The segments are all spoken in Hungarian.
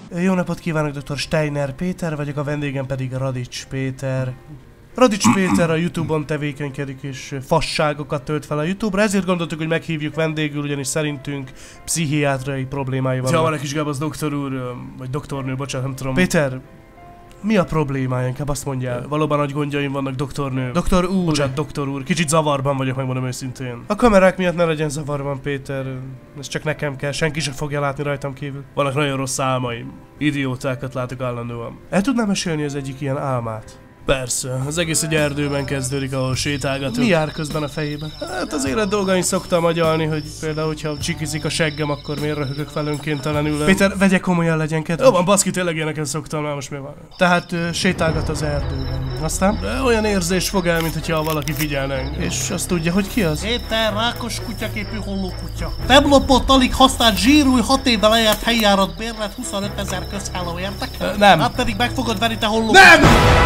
Jó napot kívánok, dr. Steiner Péter vagyok, a vendégem pedig Radics Péter. Radics Péter a YouTube-on tevékenykedik és fasságokat tölt fel a YouTube-ra, ezért gondoltuk, hogy meghívjuk vendégül, ugyanis szerintünk pszichiátriai problémái vannak. Van egy kis gáb, az doktor úr, vagy doktornő, bocsánat, nem tudom. Péter, mi a problémája? Inkább azt mondjál. Valóban nagy gondjaim vannak, doktornő. Doktor úr. Bocsánat, doktor úr. Kicsit zavarban vagyok, megmondom őszintén. A kamerák miatt ne legyen zavarban, Péter. Ez csak nekem kell, senki sem fogja látni rajtam kívül. Vannak nagyon rossz álmaim. Idiótákat látok állandóan. El tudnám mesélni az egyik ilyen álmát? Persze, az egész egy erdőben kezdődik, ahol sétálgatunk. Mi jár közben a fejében? Hát az élet dolgain szoktam agyalni, hogy például, hogyha csikizik a seggem, akkor miért röhögök fel önkéntelenül. Péter, vegye komolyan, legyen kedves. Jó van, baszki, tényleg ilyeneken szoktam, már most mi van? Tehát sétálgat az erdőben. Aztán? De olyan érzés fog el, mintha valaki figyelne. És azt tudja, hogy ki az? Péter, rákos kutyaképű hollókutya. Webnapot alig használt zsírúj 6 éve lejárt helyjárat bérlet 25 000 közháló, értek? Nem. Hát pedig meg fogod verni, te holló. Nem!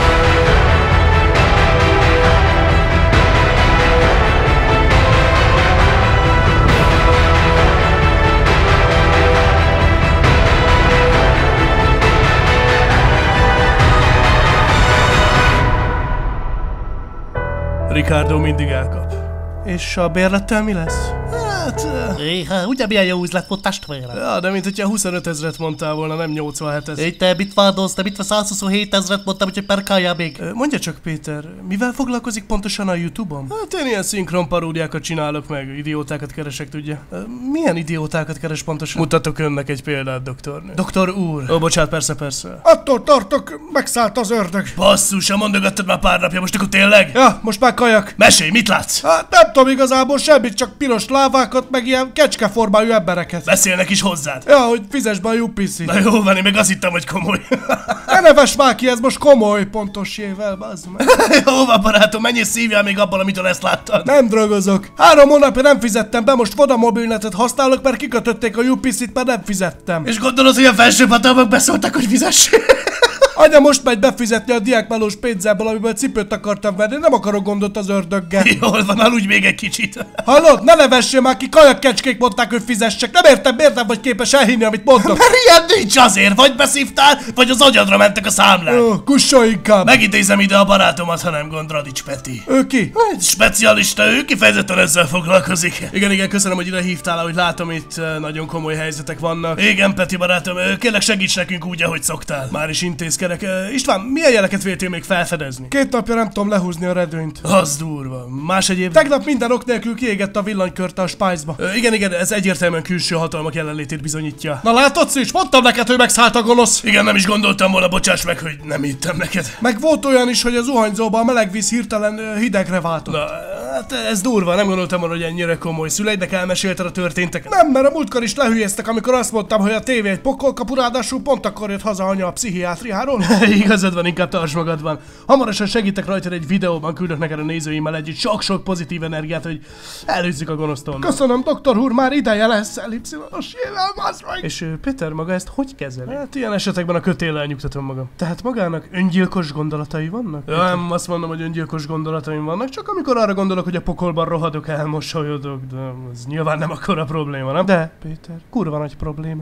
Ricardo mindig elkap. És a bérlettel mi lesz? Hát... Ugye milyen jó üzlet volt, testvérem? Ja, de mint hogyha 25 000-et mondtál volna, nem 87 000. Te mit vádolsz, te mit 127 000-et mondtam, úgyhogy perkáljál még. Mondja csak, Péter, mivel foglalkozik pontosan a YouTube-on? Hát én ilyen szinkron paródiákat csinálok meg, idiótákat keresek, tudja. Milyen idiótákat keres pontosan? Mutatok önnek egy példát, doktornő. Doktor úr. Ó, bocsánat, persze. Attól tartok, megszállt az ördög. Basszus, mondogattad már pár napja, most akkor tényleg? Ja, most már kajak. Mesélj, mit látsz? Hát nem tudom igazából semmit, csak piros lávákat, meg ilyen kecskeformájú embereket. Beszélnek is hozzád. Ja, hogy fizess be a UPC. Na jó van, én meg azt hittem, hogy komoly. Ne neves már ki, ez most komoly, pontos jével, bazd meg. Jó van, barátom, mennyi szívjál még abban, amitől ezt láttad? Nem drogozok. 3 hónapja nem fizettem be, most Vodamobilnetet használok, mert kikötötték a UPC-t, mert nem fizettem. És gondolod, hogy a felsőhatalmak beszóltak, hogy fizess? Anya most megy befizetni a diákmelós pénzemből, amiből cipőt akartam venni, nem akarok gondot az ördöggel. Jól van, aludj még egy kicsit. Hallod? Ne nevessél már ki, kajakkecskék mondták, hogy fizessek. Nem értem, miért nem vagy képes elhinni, amit mondok. Mert ilyen nincs azért, vagy beszívtál, vagy az agyadra mentek a számlák. Kussolj inkább. Megidézem ide a barátomat, ha nem gond, Radics Peti. Ő ki? Egy specialista, ő kifejezetten ezzel foglalkozik. Igen, köszönöm, hogy ide hívtál, ahogy látom, itt nagyon komoly helyzetek vannak. Igen, Peti barátom, kérlek segíts nekünk úgy, ahogy szoktál. Már is intézkedek. István, milyen jeleket véltél még felfedezni? 2 napja nem tudom lehúzni a redőnyt. Az durva. Más egyéb... Tegnap minden ok nélkül kiégett a villanykörte a Spice-ba. Igen, ez egyértelműen külső hatalmak jelenlétét bizonyítja. Na látod, Szűcs? Mondtam neked, hogy megszállt a gonosz. Igen, nem is gondoltam volna, bocsáss meg, hogy nem hittem neked. Meg volt olyan is, hogy az zuhanyzóban a meleg víz hirtelen hidegre váltott. Na, hát ez durva, nem gondoltam volna, hogy ennyire komoly. Szüleidnek elmesélted a történteket? Nem, mert a múltkor is lehülyeztek, amikor azt mondtam, hogy a tévé egy pokolkapu, ráadásul pont akkor jött haza anya a pszichiátriáról. Igazad van, inkább tarts magadban. Hamarosan segítek rajtad egy videóban, küldök neked a nézőimmel együtt sok-sok pozitív energiát, hogy előzzük a gonosztól. Köszönöm, doktor úr, már ideje lesz elipszilonos jével, bazd meg. És Péter maga ezt hogy kezeli? Hát ilyen esetekben a kötéllel nyugtatom magam. Tehát magának öngyilkos gondolatai vannak? Ja, nem azt mondom, hogy öngyilkos gondolataim vannak, csak amikor arra gondolok, hogy a pokolban rohadok, elmosolyodok, de ez nyilván nem akkora probléma, nem? De, Péter, kurva nagy probléma.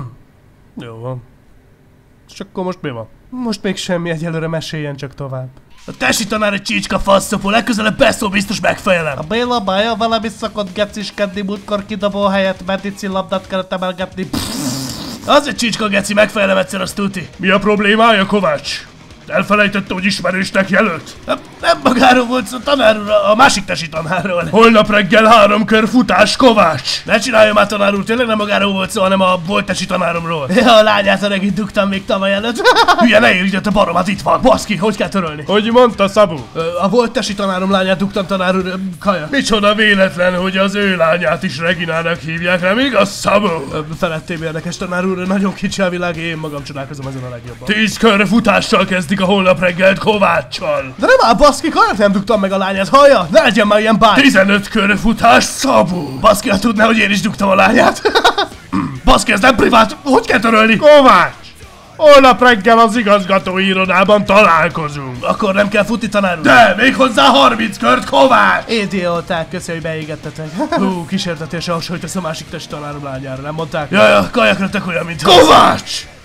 Jó van. És akkor most mi van? Most még semmi, egyelőre meséljen csak tovább. A tesi tanár egy csícska faszopó, legközelebb beszól, biztos megfejelem. A Béla bája velem is szokott geciskedni, múltkor kidobó helyett medicin labdát kellett emelgetni. Az egy csícska geci, megfejelem egyszer, azt tuti. Mi a problémája, Kovács? Elfelejtette, hogy ismerősnek jelölt? Nem magáról volt szó, tanár úr, a másik tesi tanárról. Holnap reggel 3 kör futás, Kovács! Ne csinálja már, tanár úr, tényleg nem magáról volt szó, hanem a volt tesi tanáromról. Ja, a lányát a regit dugtam még tavaly előtt. Hülye, ne érj, a barom, hát itt van. Baszki, hogy kell törölni? Hogy mondta, Szabó? A volt tesi tanárom lányát dugtam, tanár úr, Kaja. Micsoda véletlen, hogy az ő lányát is Reginának hívják, nem igaz, Szabó? Felettébb érdekes, tanár úr, nagyon kicsi a világ, én magam csodálkozom ezen a legjobban. 10 kör futással kezdik a holnap reggelt Kováccsal. De nem áll, baszki, Kaját nem dugtam meg a lányát, hallja? Ne legyen már ilyen bány. 15 kör futás, Szabó. Baszki, ha tudná, hogy én is dugtam a lányát. Baszki, ez nem privát, hogy kell törölni? Kovács! Holnap reggel az igazgatói irodában találkozunk. Akkor nem kell futni, tanár úr? De, még hozzá 30 kört, Kovács! Idióták, köszi, hogy beégettetek. Hú, kísértetése hasonlítasz a másik test tanárom lányára, nem mondták? Jaja, kajakra tök olyan, mint... Kovács!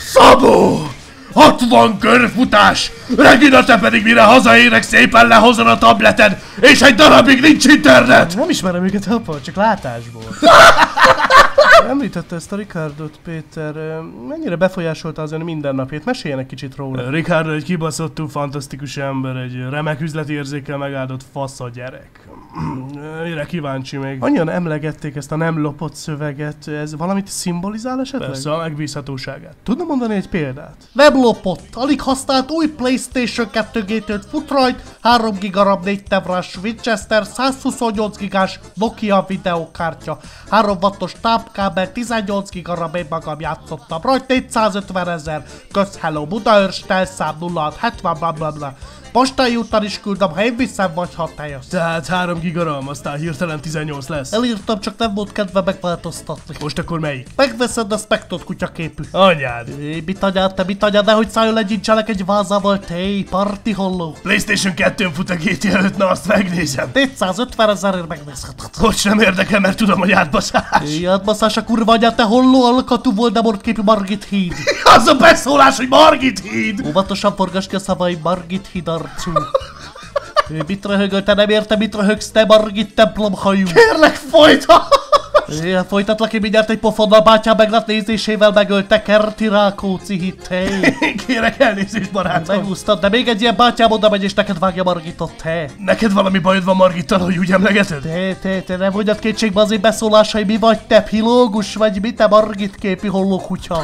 Szabó! 60 körfutás! Regina, te pedig mire hazaérek, szépen lehozod a tableted, és egy darabig nincs internet! Nem ismerem őket, apa, csak látásból. Említette ezt a Ricardot, Péter. Mennyire befolyásolta az ön mindennapjét? Meséljen egy kicsit róla. Ricardo egy kibaszottú, fantasztikus ember, egy remek üzleti érzékkel megáldott fasz a gyerek. Mire kíváncsi még? Annyian emlegették ezt a nem lopott szöveget, ez valamit szimbolizál esetleg? Persze, a megbízhatóságát. Tudna mondani egy példát? Weblopott, alig használt új PlayStation 2 gétőt fut rajt, 3 GB RAM 4 tevrás Winchester, 128 GB-s Nokia videokártya, 3 wattos tápkábel, 18 GB RAM, én magam játszottam rajt, 450 000, kösz hello, Budaörs, telszám 0670, blablabla. Postai úton is küldöm, ha én viszem, vagy ha te jössz. Tehát 3 giga RAM, aztán hirtelen 18 lesz. Elírtam, csak nem volt kedve megváltoztatni. Most akkor melyik? Megveszed a Spectot kutyaképű. Anyád! Mit anyád, nehogy szálljon legyintselek egy vázával, parti holló. PlayStation 2-n fut a GT előtt, na azt megnézem. 450 000-ért megnézheted. Hogy sem érdekel, mert tudom, hogy átbaszás. Átbaszás a kurva anyád, te holló alkatú Voldemort képű Margit híd. Az a beszólás, hogy Margit híd! Óvatosan forgass ki a szavai, Margit híd arcú. Mit röhögöl, te nem értem, mit röhögsz, te Margit templomhajú. Kérlek, folyta! Folytatlak én mindjárt egy pofonnal, bátyám meglát nézésével megölte Kerti Rákóczi hitthely. Kérek elnézést, barátom. Megúsztad, de még egy ilyen bátyám oda megy és neked vágja Margitot, te. Neked valami bajod van Margittal, hogy úgy emlegeted? Te nem mondjad kétségbe az én beszólásai, mi vagy te, pilógus vagy mi, te Margit képű hollókutya.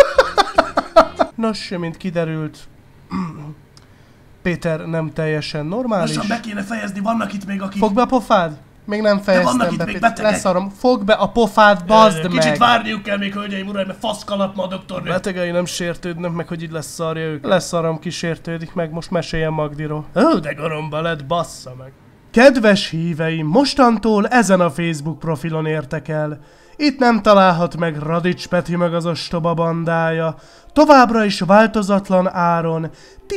Nos, mint kiderült, Péter nem teljesen normális. Lassan be kéne fejezni, vannak itt még akik... Fogd be a pofád? Még nem fejeztem vannak itt be, még Péter. betegek. Leszarom. Fogd be a pofád, bazd meg! Kicsit várniuk kell még, hölgyeim, uraim, mert faszkalap ma a doktornő. Betegei nem sértődnek meg, hogy így leszarja ők. Leszarom, kísértődik meg, most meséljen Magdiról. De garomba lett, bassza meg. Kedves híveim, mostantól ezen a Facebook profilon értek el. Itt nem találhat meg Radics Peti meg az ostoba bandája. Továbbra is változatlan áron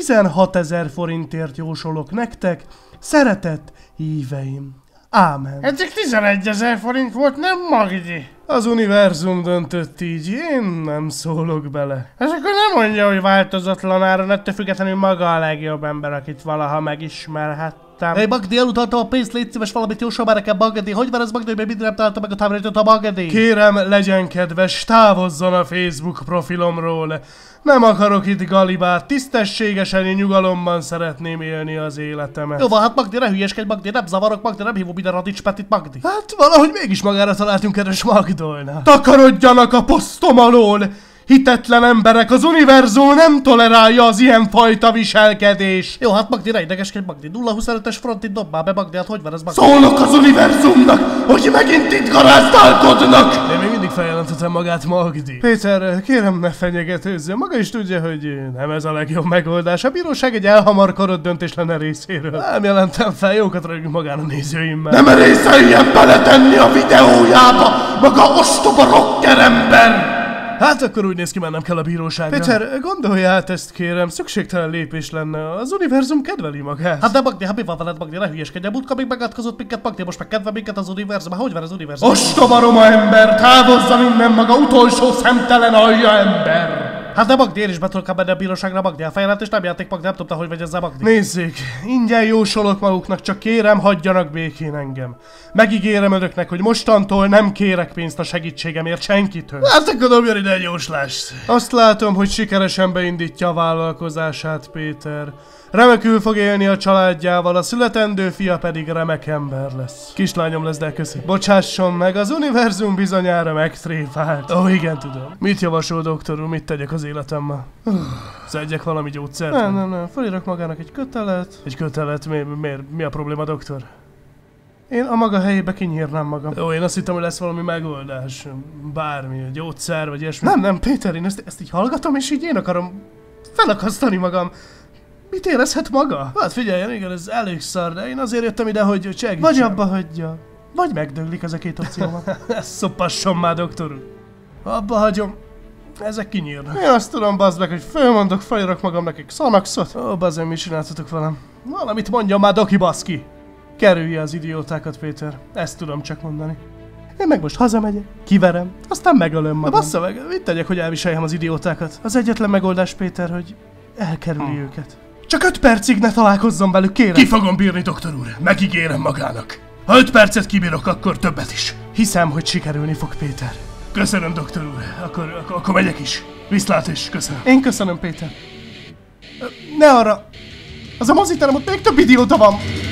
16 000 forintért jósolok nektek, szeretett híveim. Ámen. Eddig 11 000 forint volt, nem Magdi? Az univerzum döntött így, én nem szólok bele. Ez akkor nem mondja, hogy változatlan áron, ettől függetlenül maga a legjobb ember, akit valaha megismerhettem. Hey Magdi, elutaltam a pénzt, légy szíves, valamit jósol már nekem, Magdi. Hogy van ez, Magdi, hogy még mindig nem találtam meg a táblázatot a Magdi? Kérem, legyen kedves, távozzon a Facebook profilomról. Nem akarok itt galibát, tisztességesen én nyugalomban szeretném élni az életemet. Jó van, hát Magdi, ne hülyeskedj, Magdi, nem zavarok, Magdi, nem hívom minden Radics Petit, Magdi. Hát valahogy mégis magára találtunk, kedves Magdolna. Takarodjanak a posztom alól! Hitetlen emberek, az univerzum nem tolerálja az ilyenfajta viselkedést. Jó, hát Magdi, ne idegeskedj, Magdi. 0-25-es frontit dob már be, Magdi, hát hogy van ez, Magdi? Szólok az univerzumnak, hogy megint itt garázdálkodnak! Én még mindig feljelentetem magát, Magdi. Péter, kérem ne fenyegetőzzön, maga is tudja, hogy nem ez a legjobb megoldás. A bíróság egy elhamarkodott döntés lenne részéről. Nem jelentem fel, jókat rögünk magán a nézőimmel. Nem merészeljen beletenni a videójába, maga ostoba rocker ember! Hát akkor úgy néz ki, mennem kell a bíróságra. Péter, gondolja át ezt, kérem, szükségtelen lépés lenne. Az univerzum kedveli magát. Hát de Magdi, hát mi van veled, Magdi, ne hülyeskedj, a múltkor még megátkozott minket, Magdi, most meg kedve minket az univerzum, hát hogy van az univerzum? Ostoba roma ember, távozza innen, maga utolsó szemtelen alja ember! Hát de Magdi, én is be tudok menni a bíróságra, Magdi, a feljelentést nem játék, Magdi, nem tudta, hogy vagy ezzel, Magdi. Nézzék, ingyen jósolok maguknak, csak kérem, hagyjanak békén engem. Megígérem önöknek, hogy mostantól nem kérek pénzt a segítségemért senkitől. Hát akkor dobjon ide egy jóslást. Azt látom, hogy sikeresen beindítja a vállalkozását, Péter. Remekül fog élni a családjával, a születendő fia pedig remek ember lesz. Kislányom lesz, de köszi. Bocsásson meg, az univerzum bizonyára megtréfált. Ó, igen, tudom. Mit javasol, doktor úr, mit tegyek az életemmel? Szedjek valami gyógyszert? Nem, felírok magának egy kötelet. Egy kötelet? Miért? Mi a probléma, doktor? Én a maga helyébe kinyírnám magam. Ó, én azt hittem, hogy lesz valami megoldás. Bármi, gyógyszer, vagy ilyesmi. Nem, Péter, én ezt így hallgatom, és így én akarom felakasztani magam. Mit érezhet maga? Hát figyeljen, igen, ez elég szar, de én azért jöttem ide, hogy segítsem. Vagy abba hagyja, vagy megdöglik ez a két opcióban. Szopasson már, doktor úr. Abba hagyom. Ezek kinyírnak. Én azt tudom, bazd meg, hogy fölmondok, felírok magamnak egy szanaxot. Ó, bazd meg, mit csináltatok velem? Valamit mondjon már, doki baszki. Kerülje az idiótákat, Péter. Ezt tudom csak mondani. Én meg most hazamegyek, kiverem, aztán megölöm magam. Bassza meg, mit tegyek, hogy elviseljem az idiótákat? Az egyetlen megoldás, Péter, hogy elkerüli őket. Csak 5 percig ne találkozzon velük, kérem. Ki fogom bírni, doktor úr. Megígérem magának. Ha 5 percet kibírok, akkor többet is. Hiszem, hogy sikerülni fog, Péter. Köszönöm, doktor úr. Akkor megyek is. Viszlát és köszönöm. Én köszönöm, Péter. Ne arra! Az a moziterem, ott még több idióta van!